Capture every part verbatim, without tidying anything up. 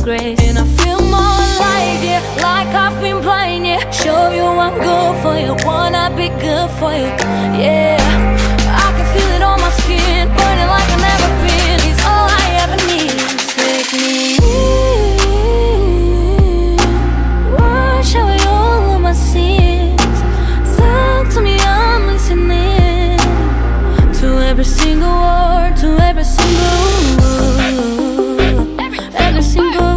grace. And I feel more alive, yeah, like I've been blind, yeah. Show you I'm good for you, wanna be good for you, yeah. I can feel it on my skin, burning like I've never been. It's all I ever need. Take me in, wash away all of my sins. Talk to me, I'm listening to every single word, to every single word, every single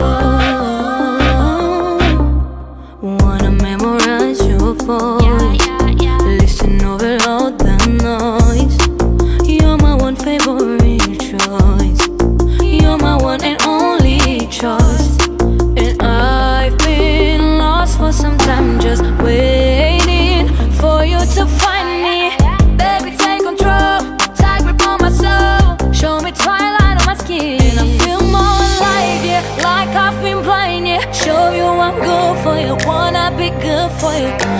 word. Wanna memorize your voice, listen over all the noise. You're my one favorite choice, you're my one and only choice. And I've been lost for some time, just waiting for you to find me. Baby, take control, tight grip on my soul. Show me twilight on my skin. And I feel more alive, yeah, like I've been blind, yeah. Show you I'm good for you, wanna be good for you.